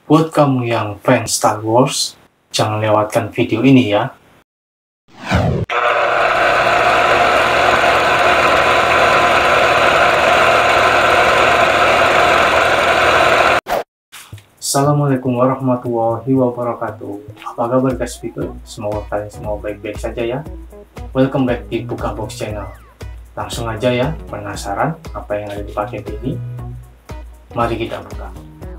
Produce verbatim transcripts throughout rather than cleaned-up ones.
Buat kamu yang fans Star Wars, jangan lewatkan video ini ya. Assalamualaikum warahmatullahi wabarakatuh. Apa kabar guys people? Semoga kalian semua baik-baik saja ya. Welcome back di Buka Box Channel. Langsung aja ya, penasaran apa yang ada di paket ini? Mari kita buka.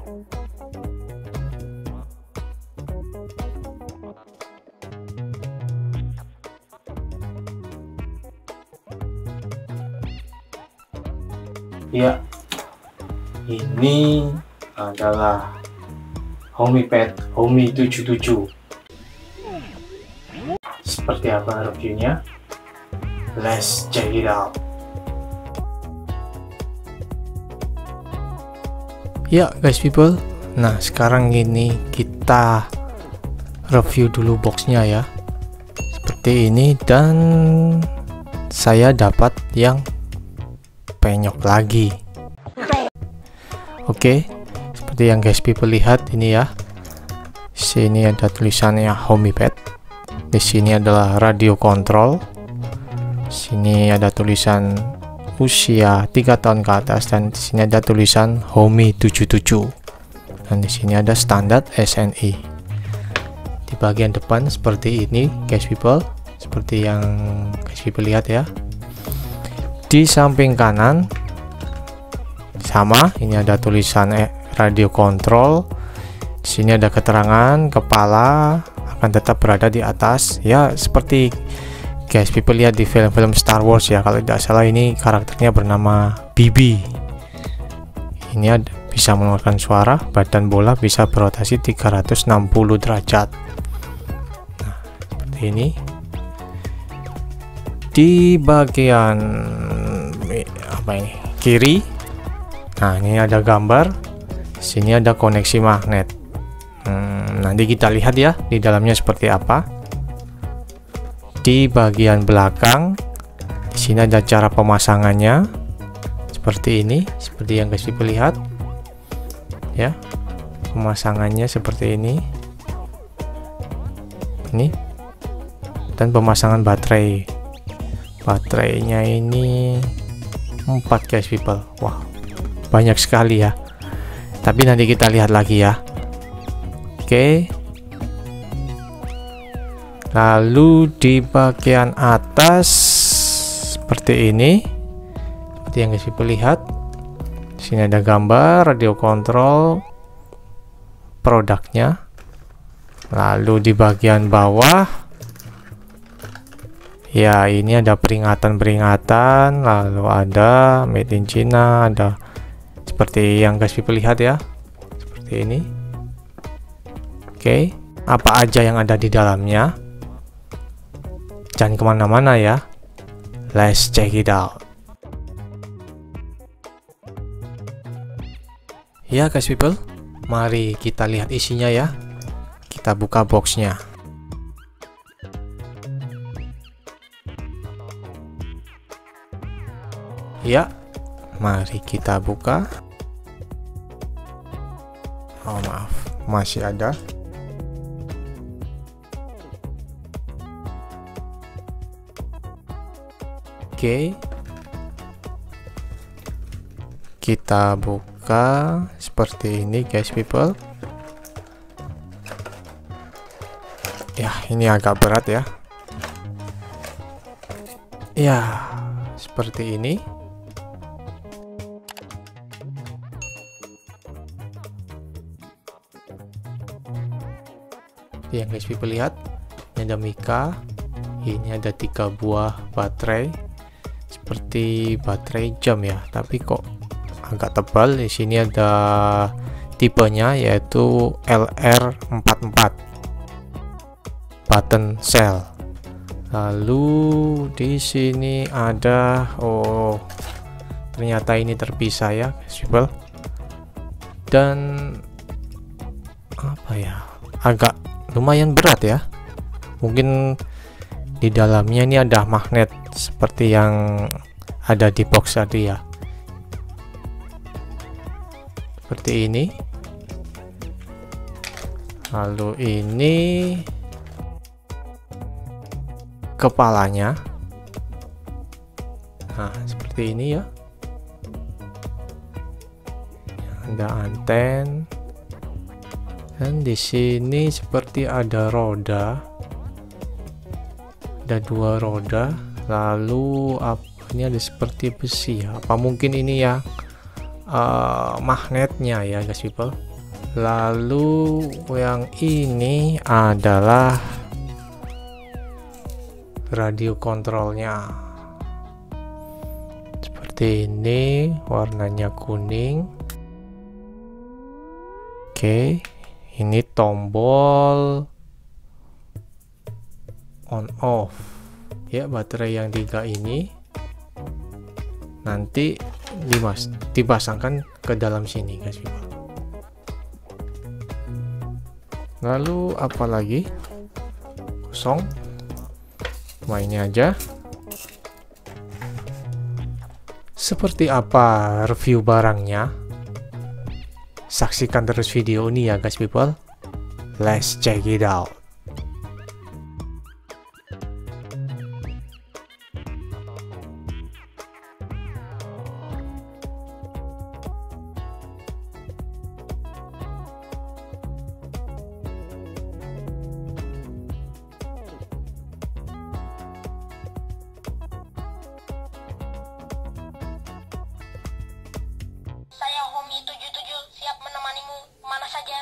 Ya, ini adalah Homipad Homi tujuh tujuh. Seperti apa reviewnya? Let's check it out. Ya guys people, nah sekarang ini kita review dulu boxnya ya, seperti ini. Dan saya dapat yang penyok lagi. Oke, seperti yang guys people lihat ini ya, sini ada tulisannya Homipad, di sini adalah radio kontrol, sini ada tulisan usia tiga tahun ke atas, dan di sini ada tulisan Homi tujuh tujuh, dan di sini ada standar S N I. Di bagian depan seperti ini guys people, seperti yang guys people lihat ya. Di samping kanan sama, ini ada tulisan eh, radio kontrol. Di sini ada keterangan kepala akan tetap berada di atas ya, seperti guys people lihat di film-film Star Wars ya. Kalau tidak salah ini karakternya bernama B B. Ini ada, bisa mengeluarkan suara, badan bola bisa berotasi tiga ratus enam puluh derajat. Nah, seperti ini. Di bagian apa ini kiri, nah ini ada gambar, sini ada koneksi magnet. Hmm, nanti kita lihat ya di dalamnya seperti apa. Di bagian belakang, di sini ada cara pemasangannya seperti ini, seperti yang guys people lihat ya, pemasangannya seperti ini, ini, dan pemasangan baterai. Baterainya ini empat guys people. Wah, banyak sekali ya, tapi nanti kita lihat lagi ya. Oke, lalu di bagian atas seperti ini, seperti yang guys people lihat, di sini ada gambar radio kontrol produknya. Lalu di bagian bawah ya, ini ada peringatan-peringatan, lalu ada made in China, ada seperti yang guys people lihat ya, seperti ini. Oke, apa aja yang ada di dalamnya? Jangan kemana-mana ya, let's check it out. Ya guys people, mari kita lihat isinya ya. Kita buka boxnya. Ya, mari kita buka. Oh maaf, masih ada. Oke, kita buka seperti ini guys people. Ya, ini agak berat ya. Ya, seperti ini. Yang guys people lihat, ini ada mika, ini ada tiga buah baterai, seperti baterai jam ya, tapi kok agak tebal. Di sini ada tipenya yaitu L R empat puluh empat button cell. Lalu di sini ada, oh ternyata ini terpisah ya guys people, dan apa ya, agak lumayan berat ya. Mungkin di dalamnya ini ada magnet seperti yang ada di box tadi ya. seperti ini. Lalu ini kepalanya. Nah, seperti ini ya. Ada anten. Dan di sini seperti ada roda. Ada dua roda. Lalu apa ini, ada seperti besi ya. Apa mungkin ini ya uh, magnetnya ya guys people. Lalu yang ini adalah radio kontrolnya. Seperti ini, warnanya kuning. Oke, ini tombol on off ya. Baterai yang tiga ini nanti dimas dipasangkan ke dalam sini guys people. Lalu apa lagi? Kosong. Cuma ini aja. Seperti apa review barangnya? Saksikan terus video ini ya guys people. Let's check it out. Saya Homie tujuh tujuh siap menemanimu mana saja.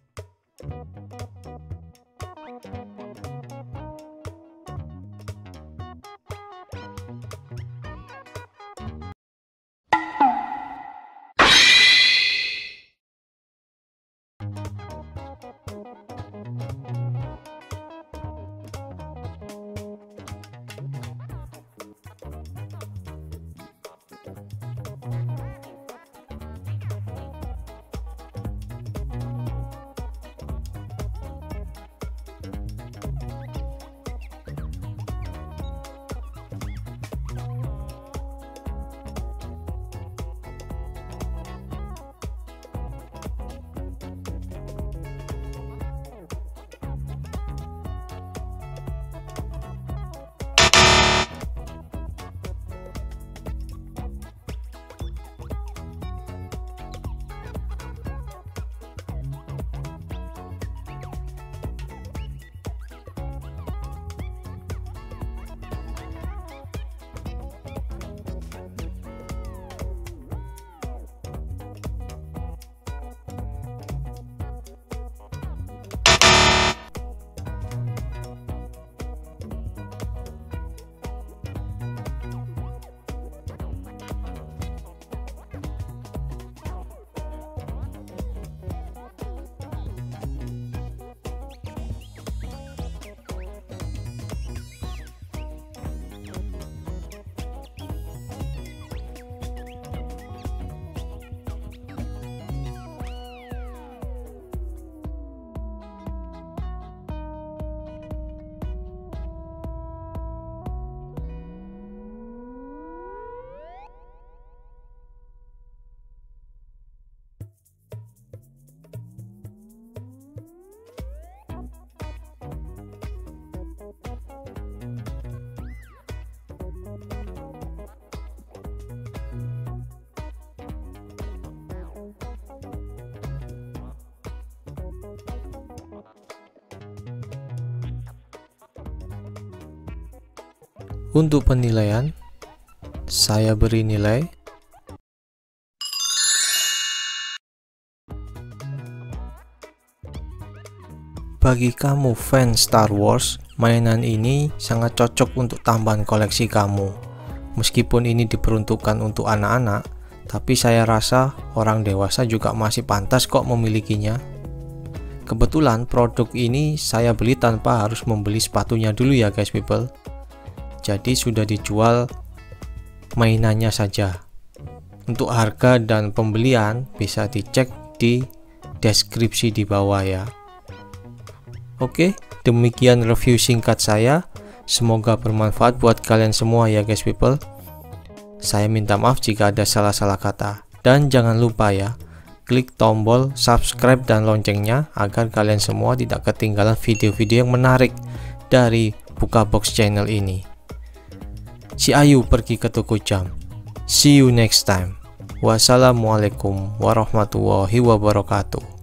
Untuk penilaian, saya beri nilai bagi kamu fans Star Wars, mainan ini sangat cocok untuk tambahan koleksi kamu. Meskipun ini diperuntukkan untuk anak-anak, tapi saya rasa orang dewasa juga masih pantas kok memilikinya. Kebetulan produk ini saya beli tanpa harus membeli sepatunya dulu ya guys people. Jadi sudah dijual mainannya saja. Untuk harga dan pembelian bisa dicek di deskripsi di bawah ya. Oke, demikian review singkat saya. Semoga bermanfaat buat kalian semua ya guys people. Saya minta maaf jika ada salah-salah kata. Dan jangan lupa ya, klik tombol subscribe dan loncengnya agar kalian semua tidak ketinggalan video-video yang menarik dari Bukabox Channel ini. Si Ayu pergi ke toko jam. See you next time. Wassalamualaikum warahmatullahi wabarakatuh.